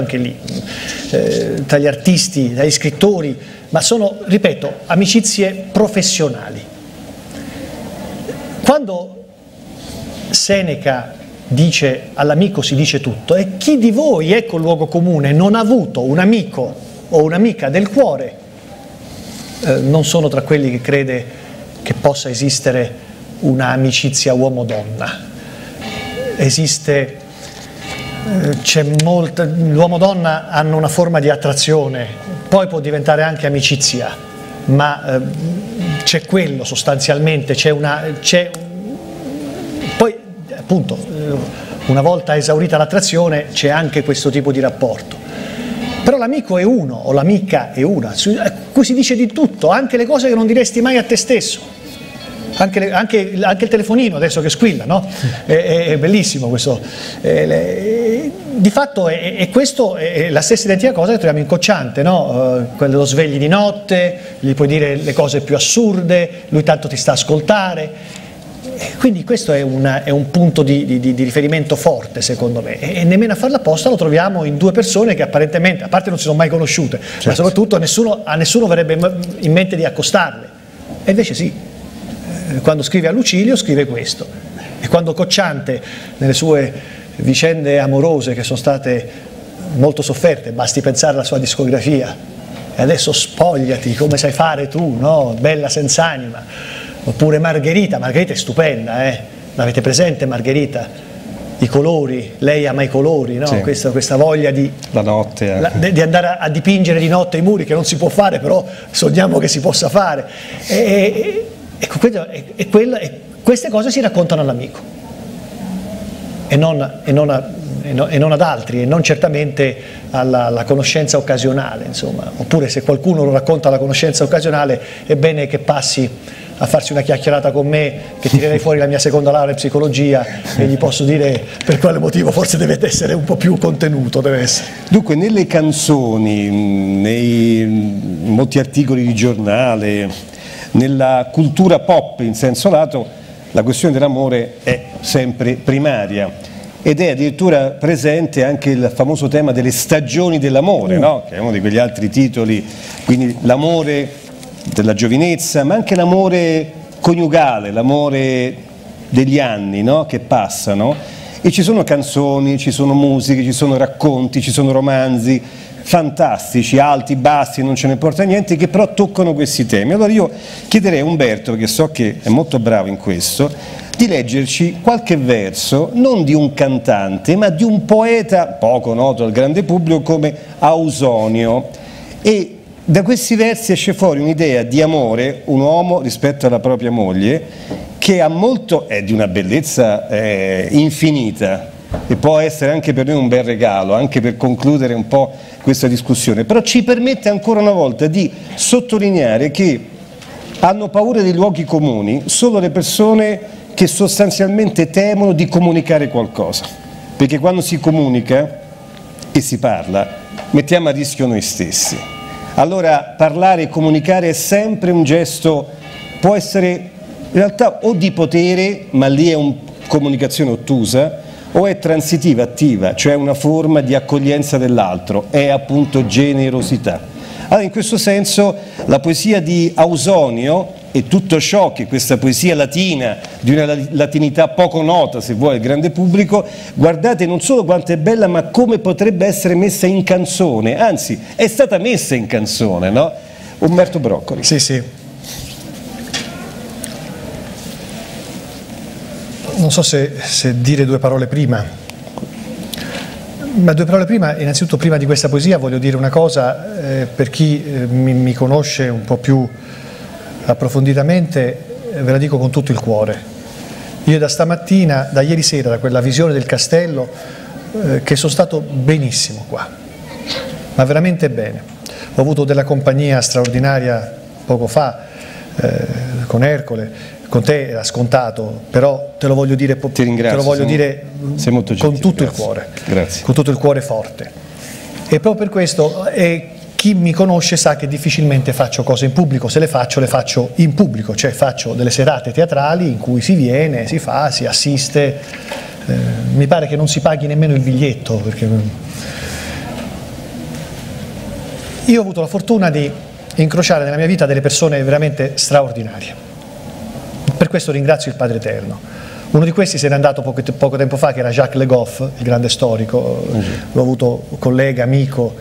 tra gli artisti, tra gli scrittori, ma sono, ripeto, amicizie professionali. Quando Seneca dice all'amico si dice tutto, e chi di voi, ecco il luogo comune, non ha avuto un amico o un'amica del cuore, non sono tra quelli che crede che possa esistere una amicizia uomo-donna. Esiste, l'uomo-donna hanno una forma di attrazione, poi può diventare anche amicizia, ma c'è quello sostanzialmente, poi appunto una volta esaurita l'attrazione c'è anche questo tipo di rapporto. Però l'amico è uno, o l'amica è una, a cui si dice di tutto, anche le cose che non diresti mai a te stesso, anche il telefonino adesso che squilla, no? È bellissimo questo. Di fatto è questo, è la stessa identica cosa che troviamo in Cocciante, no? Quello svegli di notte, gli puoi dire le cose più assurde, lui tanto ti sta a ascoltare. Quindi questo è un punto di riferimento forte, secondo me, e nemmeno a farla apposta lo troviamo in 2 persone che apparentemente, a parte non si sono mai conosciute, certo, ma soprattutto a nessuno verrebbe in mente di accostarle, e invece sì, quando scrive a Lucilio scrive questo, e quando Cocciante nelle sue vicende amorose, che sono state molto sofferte, basti pensare alla sua discografia, e adesso spogliati come sai fare tu, no? Bella senz'anima. Oppure Margherita è stupenda, l'avete presente Margherita? I colori, lei ama i colori, no? Sì. Questa voglia di andare a dipingere di notte i muri, che non si può fare, però sogniamo che si possa fare. Queste cose si raccontano all'amico e non ad altri, e non certamente alla conoscenza occasionale, insomma. Oppure se qualcuno lo racconta alla conoscenza occasionale, è bene che passi a farsi una chiacchierata con me, che tirerei fuori la mia seconda laurea in psicologia e gli posso dire per quale motivo forse deve essere un po' più contenuto, deve essere. Dunque, nelle canzoni, nei molti articoli di giornale, Nella cultura pop in senso lato la questione dell'amore è sempre primaria ed è addirittura presente anche il famoso tema delle stagioni dell'amore, no? Che è uno di quegli altri titoli, quindi l'amore della giovinezza, ma anche l'amore coniugale, l'amore degli anni, no? Che passano, e ci sono canzoni, ci sono musiche, ci sono racconti, ci sono romanzi fantastici, alti, bassi, non ce ne importa niente, che però toccano questi temi. Allora io chiederei a Umberto, perché so che è molto bravo in questo, di leggerci qualche verso, non di un cantante, ma di un poeta poco noto al grande pubblico come Ausonio, e da questi versi esce fuori un'idea di amore, un uomo rispetto alla propria moglie, che ha molto, è di una bellezza infinita, e può essere anche per noi un bel regalo, anche per concludere un po' questa discussione, però ci permette ancora una volta di sottolineare che hanno paura dei luoghi comuni solo le persone che sostanzialmente temono di comunicare qualcosa, perché quando si comunica e si parla mettiamo a rischio noi stessi. Allora parlare e comunicare è sempre un gesto, può essere in realtà o di potere, ma lì è una comunicazione ottusa, o è transitiva, attiva, cioè una forma di accoglienza dell'altro, è appunto generosità. Allora in questo senso la poesia di Ausonio e tutto ciò che questa poesia latina, di una latinità poco nota se vuoi al grande pubblico, guardate non solo quanto è bella, ma come potrebbe essere messa in canzone, anzi è stata messa in canzone, no? Umberto Broccoli. Sì, sì. Non so se dire due parole prima, ma due parole prima, innanzitutto prima di questa poesia voglio dire una cosa, per chi mi conosce un po' più approfonditamente, ve la dico con tutto il cuore. Io da stamattina, da ieri sera, da quella visione del castello, che sono stato benissimo qua, ma veramente bene. Ho avuto della compagnia straordinaria poco fa, con Ercole. Con te era scontato, però te lo voglio dire, ti ringrazio, te lo voglio dire con tutto il cuore, con tutto il cuore forte. E proprio per questo, chi mi conosce sa che difficilmente faccio cose in pubblico, se le faccio in pubblico, cioè faccio delle serate teatrali in cui si viene, si fa, si assiste, mi pare che non si paghi nemmeno il biglietto, perché io ho avuto la fortuna di incrociare nella mia vita delle persone veramente straordinarie. Per questo ringrazio il Padre Eterno. Uno di questi se n'è andato poco tempo fa, che era Jacques Le Goff, il grande storico, l'ho avuto collega, amico,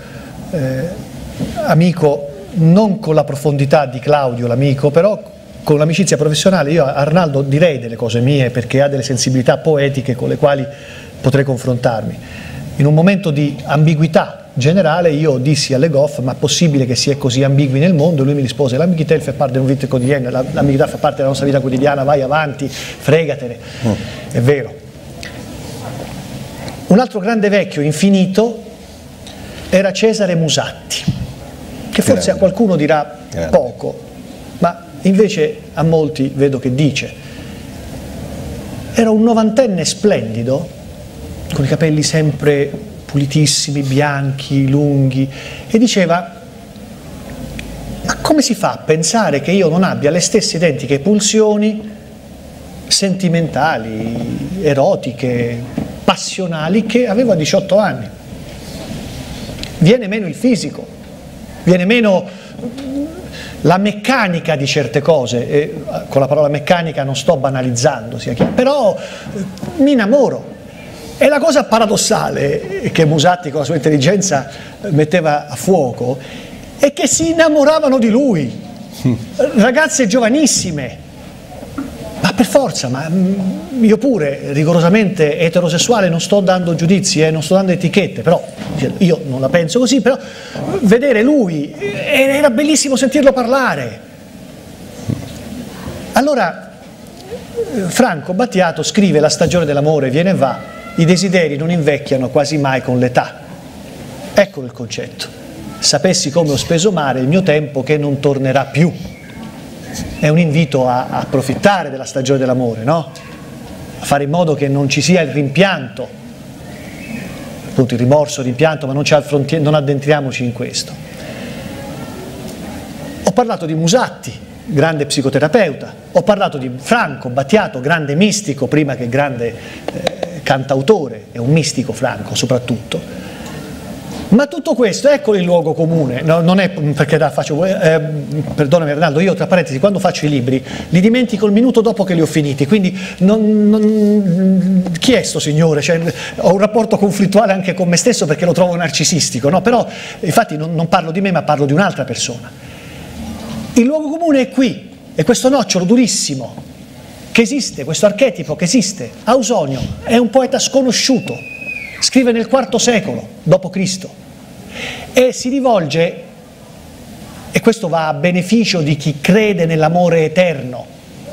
amico non con la profondità di Claudio l'amico, però con l'amicizia professionale. Io a Arnaldo direi delle cose mie perché ha delle sensibilità poetiche con le quali potrei confrontarmi. In un momento di ambiguità generale io dissi a Le Goff: ma è possibile che si è così ambigui nel mondo? E lui mi rispose: l'ambiguità fa parte della vita quotidiana, l'ambiguità fa parte della nostra vita quotidiana, vai avanti, fregatene. È vero. Un altro grande vecchio infinito era Cesare Musatti, che forse a qualcuno dirà poco, ma invece a molti vedo che dice. Era un novantenne splendido, con i capelli sempre pulitissimi, bianchi, lunghi, e diceva: ma come si fa a pensare che io non abbia le stesse identiche pulsioni sentimentali, erotiche, passionali che avevo a 18 anni? Viene meno il fisico, viene meno la meccanica di certe cose, e con la parola meccanica non sto banalizzando, sia chiaro, però mi innamoro. E la cosa paradossale che Musatti con la sua intelligenza metteva a fuoco è che si innamoravano di lui, ragazze giovanissime, ma per forza, ma io pure rigorosamente eterosessuale non sto dando giudizi, non sto dando etichette, però io non la penso così, però vedere lui era bellissimo sentirlo parlare. Allora Franco Battiato scrive: la stagione dell'amore viene e va, i desideri non invecchiano quasi mai con l'età. Eccolo il concetto. Sapessi come ho speso male il mio tempo che non tornerà più. È un invito a approfittare della stagione dell'amore, no? A fare in modo che non ci sia il rimpianto, appunto il rimorso, il rimpianto, ma non addentriamoci in questo. Ho parlato di Musatti, grande psicoterapeuta, ho parlato di Franco Battiato, grande mistico prima che grande cantautore, è un mistico Franco soprattutto. Ma tutto questo, ecco il luogo comune, no, non è perché faccio, perdonami Arnaldo, io tra parentesi quando faccio i libri li dimentico il minuto dopo che li ho finiti, quindi chi è sto signore? Cioè, ho un rapporto conflittuale anche con me stesso perché lo trovo narcisistico, no? Però infatti non parlo di me ma parlo di un'altra persona. Il luogo comune è qui, è questo nocciolo durissimo che esiste, questo archetipo che esiste. Ausonio è un poeta sconosciuto, scrive nel IV secolo d.C. e si rivolge, e questo va a beneficio di chi crede nell'amore eterno,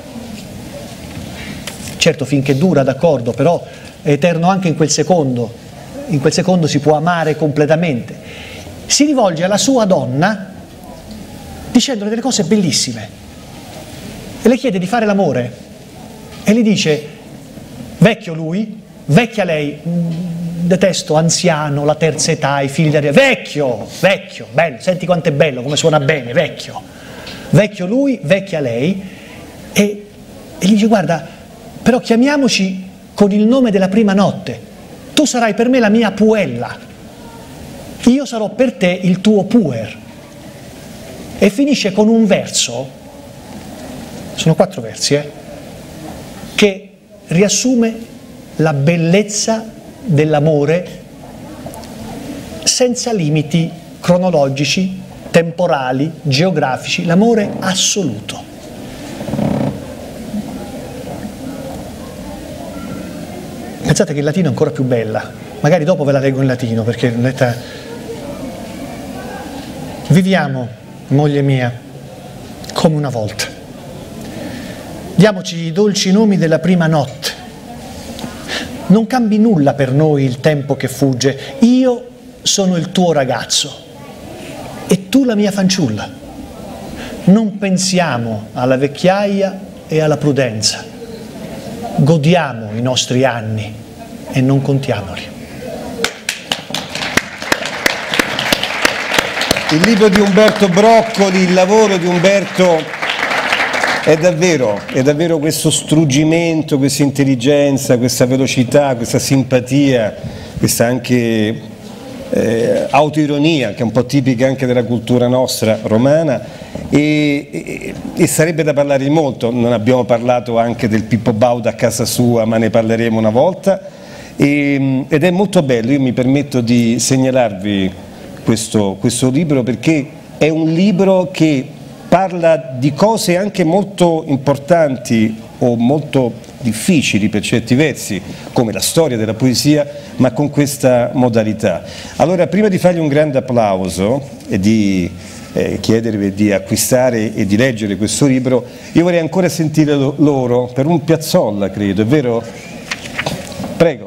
certo finché dura, d'accordo, però è eterno anche in quel secondo si può amare completamente, si rivolge alla sua donna dicendole delle cose bellissime e le chiede di fare l'amore e gli dice: vecchio lui, vecchia lei, detesto anziano, la terza età, i figli da vecchio, bello, senti quanto è bello, come suona bene, vecchio lui, vecchia lei, e gli dice: guarda, però chiamiamoci con il nome della prima notte, tu sarai per me la mia puella, io sarò per te il tuo puer. E finisce con un verso, sono 4 versi, che riassume la bellezza dell'amore senza limiti cronologici, temporali, geografici, l'amore assoluto. Pensate che il latino è ancora più bella, magari dopo ve la leggo in latino perché viviamo, moglie mia, come una volta. Diamoci i dolci nomi della prima notte. Non cambi nulla per noi il tempo che fugge. Io sono il tuo ragazzo e tu la mia fanciulla. Non pensiamo alla vecchiaia e alla prudenza. Godiamo i nostri anni e non contiamoli. Il libro di Umberto Broccoli, il lavoro di Umberto è davvero questo struggimento, questa intelligenza, questa velocità, questa simpatia, questa anche autoironia che è un po' tipica anche della cultura nostra romana e sarebbe da parlare di molto. Non abbiamo parlato anche del Pippo Baudo a casa sua, ma ne parleremo una volta ed è molto bello. Io mi permetto di segnalarvi questo libro perché è un libro che parla di cose anche molto importanti o molto difficili per certi versi, come la storia della poesia, ma con questa modalità. Allora, prima di fargli un grande applauso e di chiedervi di acquistare e di leggere questo libro, io vorrei ancora sentire loro per un Piazzolla, credo, è vero? Prego.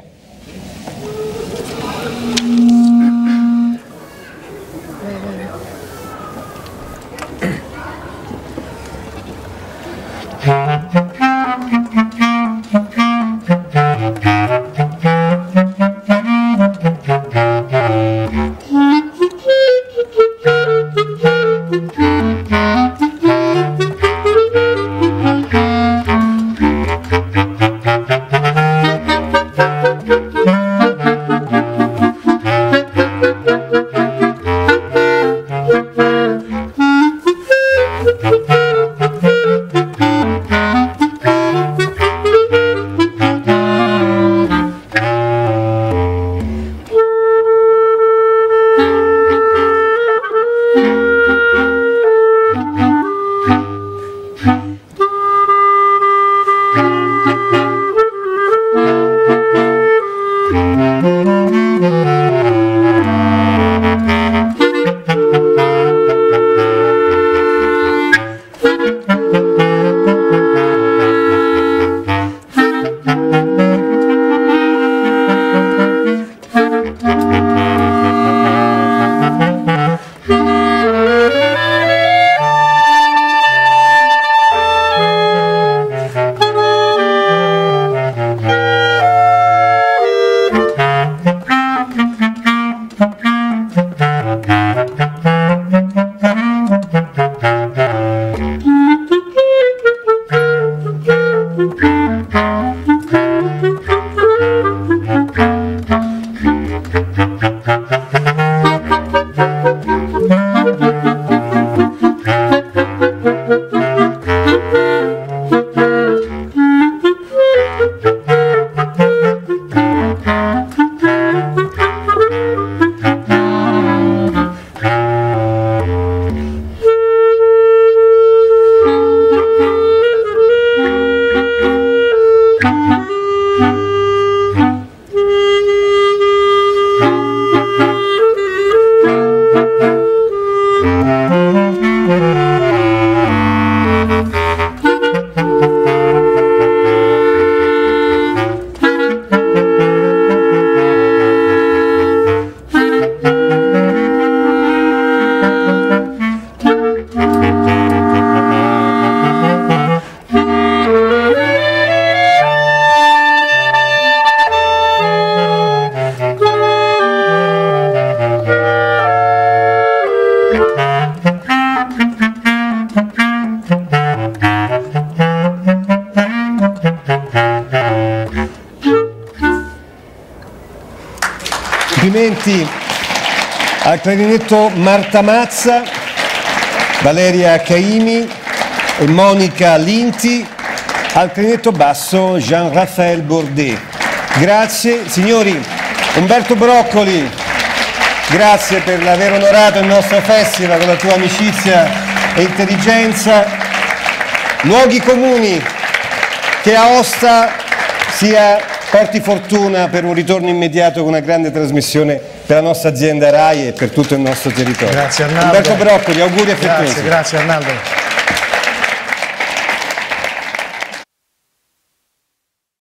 Complimenti al clarinetto Marta Mazza, Valeria Caimi e Monica Linti, al clarinetto basso Jean-Raphaël Bourdet. Grazie signori. Umberto Broccoli, grazie per aver onorato il nostro festival con la tua amicizia e intelligenza. Luoghi comuni, che Aosta porti fortuna per un ritorno immediato con una grande trasmissione per la nostra azienda RAI e per tutto il nostro territorio. Grazie Arnaldo. Umberto Broccoli, auguri affettuosi. Grazie Arnaldo.